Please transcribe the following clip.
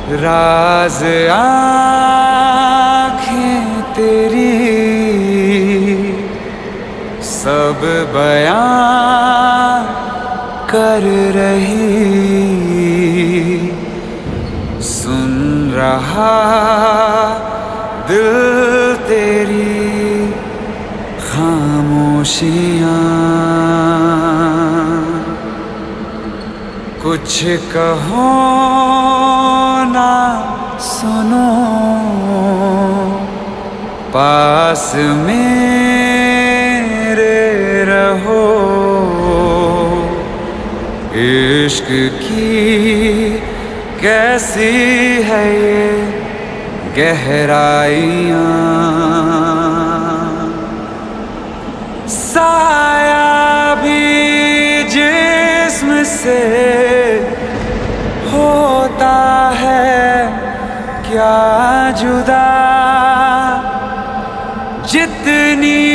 राज आँखें तेरी सब बयां कर रही, सुन रहा दिल तेरी खामोशियाँ। कुछ कहो ना सुनो, पास मेरे रहो। इश्क की कैसी है ये गहराइयाँ, साया भी जिस्म से होता है क्या जुदा, जितनी